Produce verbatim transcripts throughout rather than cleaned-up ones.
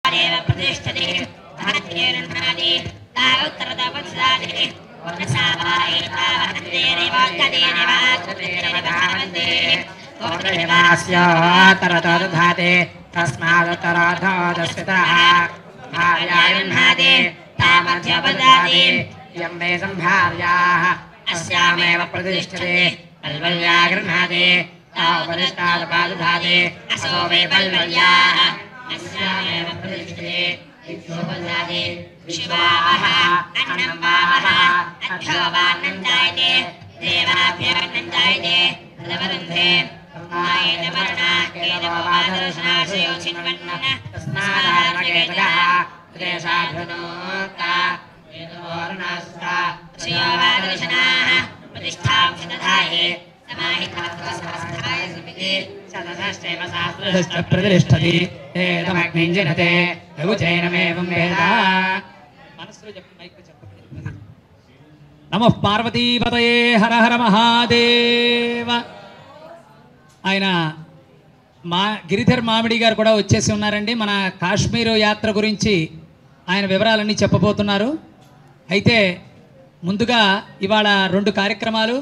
प्रतिष्ठते धात्रेरुन्नादि तावुत्तरदवत्सादि वनसावाय तावहन्ते देवात्तदे देवात्तदे देवास्य तरतदधाते तस्मादुत्तराधोदस्वितः भार्यायुन्नादि तामध्यपदादि यं मे सम्भार्याः अस्यामेव प्रतिष्ठते बल्वल्या गृह्णाति तावपदिष्टादपादधाति असो मे बल्वल्याः अस्यामेव प्रतिष्ठते इत्योपदाति विश्वाः अन्नं वाः अध्यो वान्नं जायते देवाभ्यन्नं जायते तदवरुन्धे ब्रह्मायेन वर्णा केनवादर्शनाशयो छिन्वन्न तस्मादारणकेतकः त्रेषाभ्युनोक्ता एतवर्णास्ता श्रियोवादर्शनाः प्रतिष्ठां दधाये समाहितात्मसंस्थाय समिति सदसश्चैव शास्त्रश्च प्रतिष्ठति एतमग्निञ्जनते रघुचैनमेवं वेद मनस्सु जप మైక్ చెప్పండి నమః పార్వతీపతయే హర హర మహాదేవ. ఆయన మా గిరిధర్ మామిడి గారు కూడా వచ్చేసి ఉన్నారండి. మన కాశ్మీరు యాత్ర గురించి ఆయన వివరాలన్నీ చెప్పబోతున్నారు. అయితే ముందుగా ఇవాళ రెండు కార్యక్రమాలు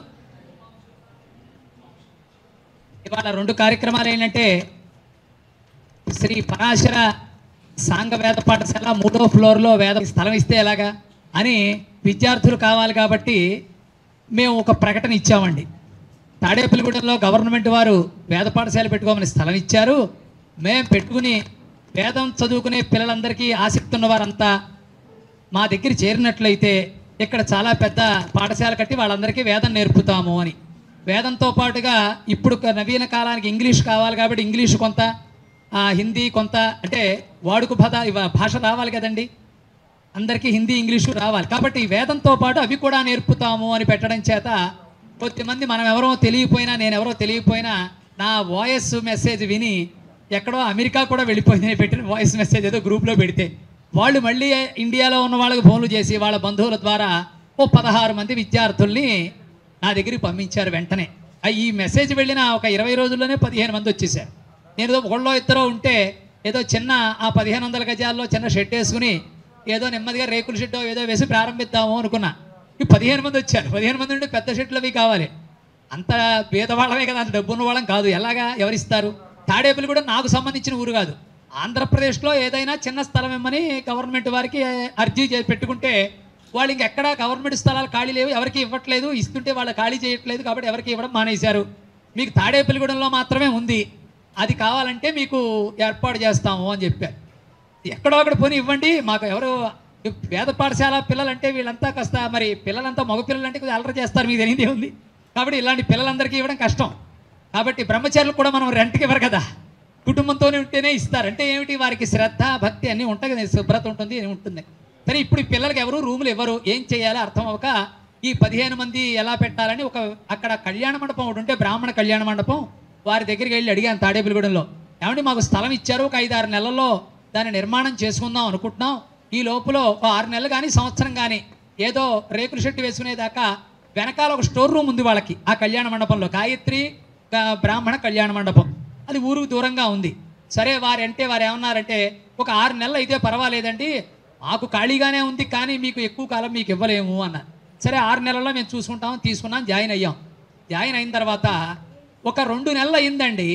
ఇవాళ రెండు కార్యక్రమాలు ఏంటంటే శ్రీ పరాశర సాంఘ వేద పాఠశాల మూడో ఫ్లోర్లో వేద స్థలం ఇస్తే ఎలాగా అని విద్యార్థులు కావాలి కాబట్టి మేము ఒక ప్రకటన ఇచ్చామండి. తాడేపల్లిగూడెంలో గవర్నమెంట్ వారు వేద పాఠశాల పెట్టుకోమని స్థలం ఇచ్చారు. మేము పెట్టుకుని వేదం చదువుకునే పిల్లలందరికీ ఆసక్తి ఉన్న వారంతా మా దగ్గర చేరినట్లయితే ఇక్కడ చాలా పెద్ద పాఠశాల కట్టి వాళ్ళందరికీ వేదం నేర్పుతాము అని. వేదంతో పాటుగా ఇప్పుడు నవీన కాలానికి ఇంగ్లీష్ కావాలి కాబట్టి ఇంగ్లీష్ కొంత, హిందీ కొంత, అంటే వాడుక భాష భాష రావాలి కదండి, అందరికీ హిందీ ఇంగ్లీషు రావాలి కాబట్టి వేదంతో పాటు అవి కూడా నేర్పుతాము అని పెట్టడం చేత కొద్దిమంది మనం ఎవరో తెలియపోయినా నేను ఎవరో తెలియపోయినా నా వాయిస్ మెసేజ్ విని ఎక్కడో అమెరికా కూడా వెళ్ళిపోయింది పెట్టిన వాయిస్ మెసేజ్ ఏదో గ్రూప్లో పెడితే వాళ్ళు మళ్ళీ ఇండియాలో ఉన్న వాళ్ళకి ఫోన్లు చేసి వాళ్ళ బంధువుల ద్వారా ఓ పదహారు మంది విద్యార్థుల్ని నా దగ్గరికి పంపించారు. వెంటనే ఈ మెసేజ్ వెళ్ళిన ఒక ఇరవై రోజుల్లోనే పదిహేను మంది వచ్చేసారు. నేను ఏదో ఒకళ్ళో ఇద్దరో ఉంటే ఏదో చిన్న ఆ పదిహేను వందల గజాల్లో చిన్న షెడ్ వేసుకుని ఏదో నెమ్మదిగా రేకుల షెడ్డో ఏదో వేసి ప్రారంభిద్దాము అనుకున్నా. ఈ పదిహేను మంది వచ్చారు. పదిహేను మంది ఉంటే పెద్ద షెడ్లు అవి కావాలి. అంత పేదవాళ్ళమే కదా, అంత డబ్బున్న వాళ్ళం కాదు. ఎలాగా ఎవరిస్తారు? తాడేపల్లి కూడా నాకు సంబంధించిన ఊరు కాదు. ఆంధ్రప్రదేశ్లో ఏదైనా చిన్న స్థలం ఇమ్మని గవర్నమెంట్ వారికి అర్జీ పెట్టుకుంటే వాళ్ళు ఇంకెక్కడా గవర్నమెంట్ స్థలాలు ఖాళీ లేవు, ఎవరికి ఇవ్వట్లేదు, ఇస్తుంటే వాళ్ళు ఖాళీ చేయట్లేదు కాబట్టి ఎవరికి ఇవ్వడం మానేశారు. మీకు తాడేపల్లిగూడెంలో మాత్రమే ఉంది, అది కావాలంటే మీకు ఏర్పాటు చేస్తాము అని చెప్పారు. ఎక్కడో అక్కడ పోనీ ఇవ్వండి, మాకు ఎవరు వేద పాఠశాల పిల్లలంటే వీళ్ళంతా కాస్త మరి పిల్లలంతా మగ పిల్లలంటే కొద్దిగా అలర చేస్తారు, మీకు తెలియదే ఉంది కాబట్టి ఇలాంటి పిల్లలందరికీ ఇవ్వడం కష్టం. కాబట్టి బ్రహ్మచారులు కూడా మనం రెంట్కి ఇవ్వరు కదా, కుటుంబంతోనే ఉంటేనే ఇస్తారు. అంటే ఏమిటి, వారికి శ్రద్ధ భక్తి అన్నీ ఉంటాయి కదా, శుభ్రత ఉంటుంది ఉంటుంది. సరే ఇప్పుడు ఈ పిల్లలకి ఎవరు రూములు ఇవ్వరు, ఏం చేయాలో అర్థం అవ్వక ఈ పదిహేను మంది ఎలా పెట్టాలని ఒక అక్కడ కళ్యాణ మండపం ఒకటి ఉంటే బ్రాహ్మణ కళ్యాణ మండపం వారి దగ్గరికి వెళ్ళి అడిగాను తాడేపల్లిగూడెంలో. ఏమంటే మాకు స్థలం ఇచ్చారు, ఒక ఐదు ఆరు నెలల్లో దాన్ని నిర్మాణం చేసుకుందాం అనుకుంటున్నాం, ఈ లోపల ఒక ఆరు నెలలు కానీ సంవత్సరం కానీ ఏదో రేకుల షెట్టు వేసుకునేదాకా వెనకాల ఒక స్టోర్ రూమ్ ఉంది వాళ్ళకి ఆ కళ్యాణ మండపంలో, గాయత్రి బ్రాహ్మణ కళ్యాణ మండపం, అది ఊరుకు దూరంగా ఉంది. సరే వారు అంటే వారు ఏమన్నారంటే ఒక ఆరు నెలలు అయితే పర్వాలేదండి, మాకు ఖాళీగానే ఉంది కానీ మీకు ఎక్కువ కాలం మీకు ఇవ్వలేము అన్నారు. సరే ఆరు నెలల్లో మేము చూసుకుంటాం, తీసుకున్నాం, జాయిన్ అయ్యాం. జాయిన్ అయిన తర్వాత ఒక రెండు నెలలు అయిందండి.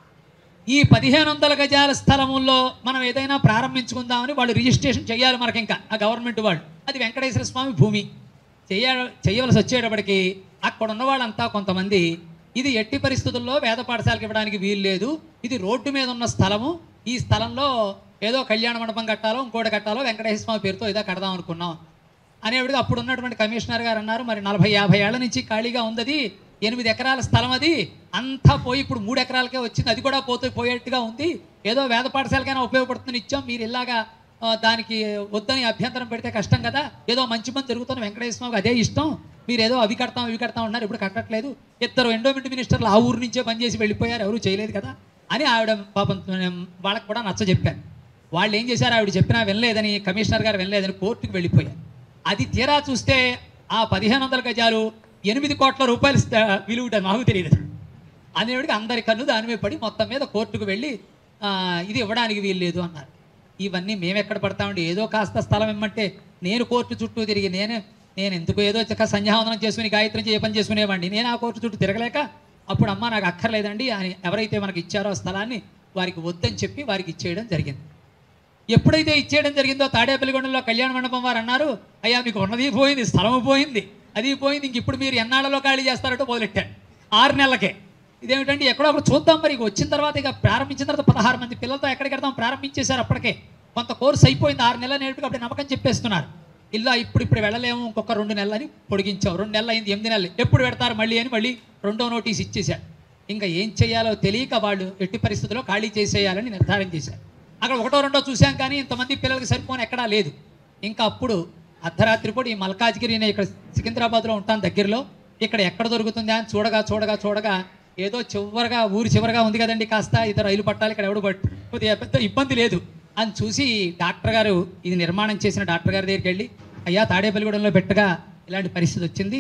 ఈ పదిహేను వందల గజాల స్థలముల్లో మనం ఏదైనా ప్రారంభించుకుందామని వాళ్ళు రిజిస్ట్రేషన్ చేయాలి మనకి, ఇంకా ఆ గవర్నమెంట్ వాళ్ళు. అది వెంకటేశ్వర స్వామి భూమి చేయ చేయవలసి వచ్చేటప్పటికి అక్కడ ఉన్న వాళ్ళంతా కొంతమంది ఇది ఎట్టి పరిస్థితుల్లో వేద పాఠశాలకు ఇవ్వడానికి వీలు లేదు, ఇది రోడ్డు మీద ఉన్న స్థలము, ఈ స్థలంలో ఏదో కళ్యాణ మండపం కట్టాలో ఇంకోటి కట్టాలో వెంకటేశ్వర స్వామి పేరుతో ఏదో కడదాం అనుకున్నాం అనేవిడిగా అప్పుడు ఉన్నటువంటి కమిషనర్ గారు అన్నారు, మరి నలభై యాభై ఏళ్ల నుంచి ఖాళీగా ఉంది, ఎనిమిది ఎకరాల స్థలం అది అంతా పోయి ఇప్పుడు మూడు ఎకరాలకే వచ్చింది, అది కూడా పోతే పోయేట్టుగా ఉంది, ఏదో వేద పాఠశాలకైనా ఉపయోగపడుతుంది ఇచ్చాం, మీరు ఇలాగా దానికి వద్దని అభ్యంతరం పెడితే కష్టం కదా, ఏదో మంచి మంది జరుగుతున్న వెంకటేశ్వర స్వామికి అదే ఇష్టం, మీరు ఏదో అవి కడతాం ఇవి కడతాం ఉన్నారు, ఇప్పుడు కట్టట్లేదు, ఇద్దరు ఎండోమెంట్ మినిస్టర్లు ఆ ఊరు నుంచే పనిచేసి వెళ్ళిపోయారు, ఎవరు చేయలేదు కదా అని ఆవిడ పాపం వాళ్ళకి కూడా నచ్చ చెప్పారు. వాళ్ళు ఏం చేశారు, ఆవిడ చెప్పినా వినలేదని, కమిషనర్ గారు వినలేదని కోర్టుకు వెళ్ళిపోయారు. అది తీరా చూస్తే ఆ పదిహేను వందల గజాలు ఎనిమిది కోట్ల రూపాయలు విలువ మాకు తెలియదు అనేవాడికి అందరి కన్ను దాని మీద పడి మొత్తం మీద కోర్టుకు వెళ్ళి ఇది ఇవ్వడానికి వీలు లేదు అన్నారు. ఇవన్నీ మేము ఎక్కడ పడతామండి, ఏదో కాస్త స్థలం ఇమ్మంటే నేను కోర్టు చుట్టూ తిరిగి నేనే నేను ఎందుకు ఏదో సంధ్యావందనం చేసుకుని గాయత్రి ఏ పని చేసుకునేవాడిని, నేను ఆ కోర్టు చుట్టూ తిరగలేక అప్పుడు అమ్మ నాకు అక్కర్లేదండి అని ఎవరైతే మనకి ఇచ్చారో ఆ స్థలాన్ని వారికి వద్దని చెప్పి వారికి ఇచ్చేయడం జరిగింది. ఎప్పుడైతే ఇచ్చేయడం జరిగిందో తాడేపల్లిగూడెంలో కళ్యాణ మండపం వారు అన్నారు, అయ్యా మీకు ఉన్నది పోయింది, స్థలము పోయింది, అది పోయింది, ఇంక ఇప్పుడు మీరు ఎన్నాళ్ళలో ఖాళీ చేస్తారంటూ మొదలెట్టారు. ఆరు నెలలకే ఇదేమిటంటే ఎక్కడో ఒకటి చూద్దాం మరి, ఇక వచ్చిన తర్వాత ఇక ప్రారంభించిన తర్వాత పదహారు మంది పిల్లలతో ఎక్కడికి వెళ్దాం ప్రారంభించేశారు. అప్పటికే కొంత కోర్సు అయిపోయింది, ఆరు నెలలు నేర్పుకి అప్పుడు నమ్మకం చెప్పేస్తున్నారు. ఇలా ఇప్పుడు ఇప్పుడు వెళ్ళలేము, ఇంకొక రెండు నెలలని పొడిగించాం. రెండు నెలలు అయింది, ఎనిమిది నెలలు, ఎప్పుడు పెడతారు మళ్ళీ అని మళ్ళీ రెండో నోటీస్ ఇచ్చేశారు. ఇంకా ఏం చేయాలో తెలియక వాళ్ళు ఎట్టి పరిస్థితుల్లో ఖాళీ చేసేయాలని నిర్ధారణ చేశారు. అక్కడ ఒకటో రెండో చూశాం కానీ ఇంతమంది పిల్లలకి సరిపోని ఎక్కడా లేదు. ఇంకా అప్పుడు అర్ధరాత్రి పూట ఈ మల్కాజ్గిరి నేను ఇక్కడ సికింద్రాబాద్లో ఉంటాను దగ్గరలో, ఇక్కడ ఎక్కడ దొరుకుతుందా అని చూడగా చూడగా చూడగా ఏదో చివరిగా ఊరి చివరిగా ఉంది కదండి, కాస్త ఇద్దరు రైలు పట్టాలి, ఇక్కడ ఎవడు పట్టు కొద్దిగా పెద్ద ఇబ్బంది లేదు అని చూసి డాక్టర్ గారు, ఇది నిర్మాణం చేసిన డాక్టర్ గారి దగ్గరికి వెళ్ళి, అయ్యా తాడేపల్లిగూడెంలో పెట్టగా ఇలాంటి పరిస్థితి వచ్చింది,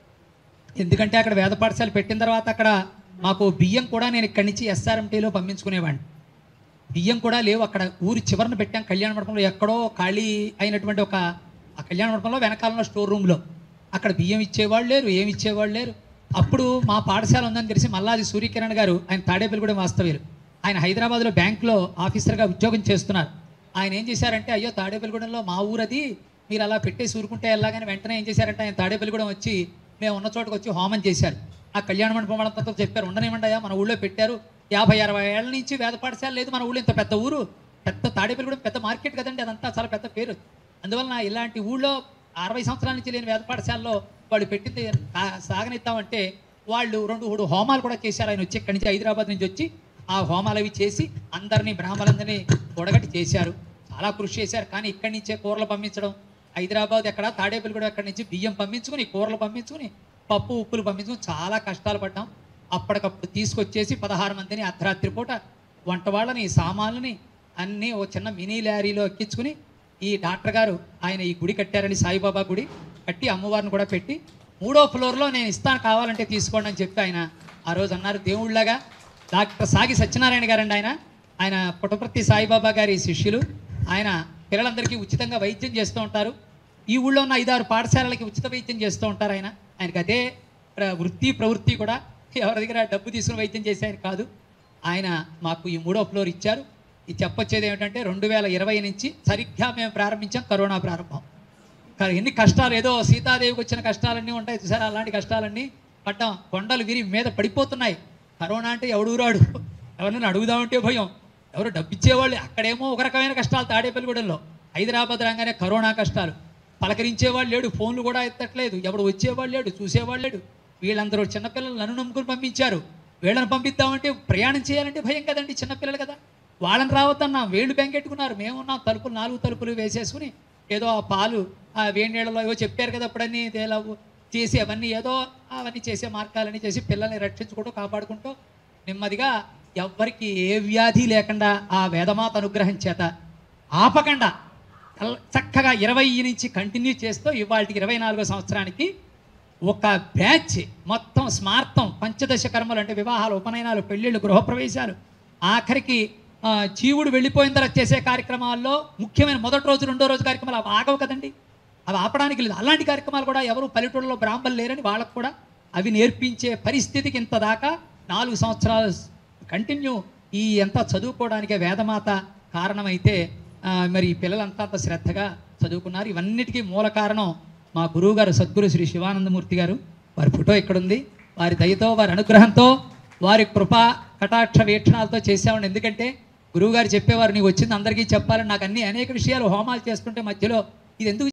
ఎందుకంటే అక్కడ వేద పాఠశాల పెట్టిన తర్వాత అక్కడ మాకు బియ్యం కూడా నేను ఇక్కడి నుంచి ఎస్ఆర్ఎంటీలో పంపించుకునేవాడిని, బియ్యం కూడా లేవు, అక్కడ ఊరి చివరన పెట్టాం కళ్యాణ మండపంలో, ఎక్కడో ఖాళీ అయినటువంటి ఒక ఆ కళ్యాణ మండపంలో వెనకాలంలో స్టోర్ రూమ్లో, అక్కడ బియ్యం ఇచ్చేవాళ్ళు లేరు, ఏమి ఇచ్చేవాళ్ళు లేరు. అప్పుడు మా పాఠశాల ఉందని తెలిసి మల్లాది సూర్యకిరణ్ గారు, ఆయన తాడేపల్లిగూడెం వాస్తవ్యులు, ఆయన హైదరాబాద్లో బ్యాంక్లో ఆఫీసర్గా ఉద్యోగం చేస్తున్నారు. ఆయన ఏం చేశారంటే, అయ్యో తాడేపల్లిగూడెంలో మా ఊరది, మీరు అలా పెట్టేసి ఊరుకుంటే ఎలాగని వెంటనే ఏం చేశారంటే ఆయన తాడేపల్లిగూడెం వచ్చి మేము ఉన్న చోటుకు వచ్చి హోమం చేశారు. ఆ కళ్యాణ మండపం వాళ్ళంతా చెప్పారు, ఉండనివ్వండియా మన ఊళ్ళో పెట్టారు, యాభై అరవై ఏళ్ళ నుంచి వేద పాఠశాల లేదు మన ఊళ్ళో, ఇంత పెద్ద ఊరు, పెద్ద తాడేపల్లిగూడెం పెద్ద మార్కెట్ కదండి, అదంతా చాలా పెద్ద పేరు, అందువలన ఇలాంటి ఊళ్ళో అరవై సంవత్సరాల నుంచి లేని వేద పాఠశాలలో వాళ్ళు పెట్టింది సాగనిద్దామంటే వాళ్ళు రెండు మూడు హోమాలు కూడా చేశారు. ఆయన వచ్చి ఇక్కడి నుంచి హైదరాబాద్ నుంచి వచ్చి ఆ హోమాలు అవి చేసి అందరినీ బ్రాహ్మణులందరినీ కూడగట్టి చేశారు, చాలా కృషి చేశారు. కానీ ఇక్కడి నుంచే కూరలు పంపించడం, హైదరాబాద్ ఎక్కడ తాడేపల్లిగూడెం ఎక్కడి నుంచి బియ్యం పంపించుకుని కూరలు పంపించుకుని పప్పు ఉప్పులు పంపించుకుని చాలా కష్టాలు పడ్డాం. అప్పటికప్పుడు తీసుకొచ్చేసి పదహారు మందిని అర్ధరాత్రి పూట వంట వాళ్ళని సామాన్లని అన్నీ ఓ చిన్న మినీ లారీలో ఎక్కించుకుని ఈ డాక్టర్ గారు ఆయన ఈ గుడి కట్టారని, సాయిబాబా గుడి కట్టి అమ్మవారిని కూడా పెట్టి మూడో ఫ్లోర్లో నేను ఇస్తాను కావాలంటే తీసుకోండి అని చెప్పి ఆయన ఆ రోజు అన్నారు. దేవుళ్ళగా డాక్టర్ సాగి సత్యనారాయణ గారండి, ఆయన ఆయన పుట్టపర్తి సాయిబాబా గారి శిష్యులు, ఆయన పిల్లలందరికీ ఉచితంగా వైద్యం చేస్తూ ఉంటారు. ఈ ఊళ్ళో ఉన్న ఐదారు పాఠశాలలకి ఉచిత వైద్యం చేస్తూ ఉంటారు. ఆయన ఆయనకి అదే వృత్తి ప్రవృత్తి కూడా, ఎవరి దగ్గర డబ్బు తీసుకుని వైద్యం చేసే ఆయన కాదు. ఆయన మాకు ఈ మూడో ఫ్లోర్ ఇచ్చారు. ఇది చెప్పొచ్చేది ఏమిటంటే రెండు వేల ఇరవై నుంచి సరిగ్గా మేము ప్రారంభించాం, కరోనా ప్రారంభం. ఎన్ని కష్టాలు, ఏదో సీతాదేవికి వచ్చిన కష్టాలన్నీ ఉంటాయి చూసారా, అలాంటి కష్టాలన్నీ పడ్డాం. కొండలు విరి మీద పడిపోతున్నాయి. కరోనా అంటే ఎవడూరాడు, ఎవరినైనా అడుగుదామంటే భయం, ఎవరు డబ్బిచ్చేవాళ్ళు. అక్కడేమో ఒక రకమైన కష్టాలు తాడేపల్లిగూడెంలో, హైదరాబాద్ రాగానే కరోనా కష్టాలు, పలకరించేవాళ్ళు లేడు, ఫోన్లు కూడా ఎత్తట్లేదు, ఎవడు వచ్చేవాళ్ళు లేడు, చూసేవాళ్ళు లేడు. వీళ్ళందరూ చిన్నపిల్లలు నన్ను నమ్ముకుని పంపించారు. వీళ్ళని పంపిద్దామంటే ప్రయాణం చేయాలంటే భయం కదండి, చిన్నపిల్లలు కదా, వాళ్ళని రావద్దన్నా వేళ్ళు బెంకెట్టుకున్నారు. మేమున్నాం తలుపులు నాలుగు తలుపులు వేసేసుకుని ఏదో ఆ పాలు ఆ వేడి నీళ్ళలో ఏవో చెప్పారు కదా అప్పుడన్నీ తేలా చేసి అవన్నీ ఏదో అవన్నీ చేసే మార్గాలన్నీ చేసి పిల్లల్ని రక్షించుకుంటూ కాపాడుకుంటూ నెమ్మదిగా ఎవ్వరికి ఏ వ్యాధి లేకుండా ఆ వేదమాత అనుగ్రహం చేత ఆపకుండా చక్కగా ఇరవై నుంచి కంటిన్యూ చేస్తూ ఇవాళకి ఇరవై నాలుగో సంవత్సరానికి ఒక బ్యాచ్ మొత్తం స్మార్థం పంచదశ కర్మలు అంటే వివాహాలు, ఉపనయనాలు, పెళ్ళిళ్ళు, గృహప్రవేశాలు, ఆఖరికి జీవుడు వెళ్ళిపోయిన తర్వాత చేసే కార్యక్రమాల్లో ముఖ్యమైన మొదటి రోజు రెండో రోజు కార్యక్రమాలు అవి ఆగవు కదండి, అవి ఆపడానికి లేదు. అలాంటి కార్యక్రమాలు కూడా ఎవరు పల్లెటూళ్ళలో బ్రాహ్మణులు లేరని వాళ్ళకు కూడా అవి నేర్పించే పరిస్థితికి ఇంత దాకా నాలుగు సంవత్సరాలు కంటిన్యూ ఈ ఎంత చదువుకోవడానికే వేదమాత కారణమైతే మరి ఈ పిల్లలంతా అంత శ్రద్ధగా చదువుకున్నారు. ఇవన్నిటికీ మూల కారణం మా గురువు గారు సద్గురు శ్రీ శివానందమూర్తి గారు. వారి ఫోటో ఇక్కడుంది. వారి దయతో, వారి అనుగ్రహంతో, వారి కృపా కటాక్ష వీక్షణాలతో చేసామండి. ఎందుకంటే గురువుగారు చెప్పేవారు, నీకు వచ్చింది అందరికీ చెప్పాలని. నాకు అన్ని అనేక విషయాలు హోమాలు చేస్తుంటే మధ్యలో ఇది ఎందుకు